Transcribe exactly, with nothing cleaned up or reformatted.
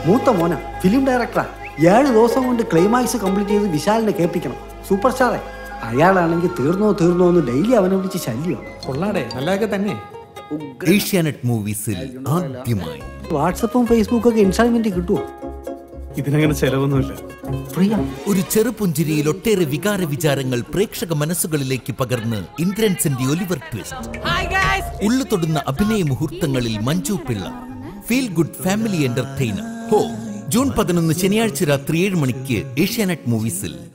മൂത്ത മോന ഫിലിം ഡയറക്ടറാ. ഏഴ് ദിവസം കൊണ്ട് ക്ലൈമാക്സ് കംപ്ലീറ്റ് ചെയ്ത് വിശാലിനെ കേൾപ്പിക്കണം. Super Stahre. അയാളാണെങ്കിൽ തീർന്നോ തീർന്നോ എന്ന് ഡെയിലി അവനെ വിളിച്ച് ശല്യമാണ്. കൊള്ളാടെ, നല്ലതൊക്കെ തന്നെ. ഏഷ്യാനെറ്റ് മൂവീസിൽ ആദ്യമായി വാട്സപ്പും ഫേസ്ബുക്കും ഒക്കെ ഇൻസ്റ്റാൾമെന്റ് കിട്ടുമോ? ഇതിനങ്ങനെ ചെലവൊന്നുമില്ല. ഒരു ചെറുപുഞ്ചിരിയിൽ ഒട്ടേറെ വികാര വിചാരങ്ങൾ പ്രേക്ഷക മനസ്സുകളിലേക്ക് പകർന്ന് ഇന്ദ്രൻസിന്റെ ഒലിവർ ട്വിസ്റ്റ്. ഉള്ളു തൊടുന്ന അഭിനയ മുഹൂർത്തങ്ങളിൽ Manju Pillai. Feel good family entertainer. ഹോ ജൂൺ പതിനൊന്ന് ശനിയാഴ്ച രാത്രി ഏഴ് മണിക്ക് ഏഷ്യാനെറ്റ് മൂവീസിൽ.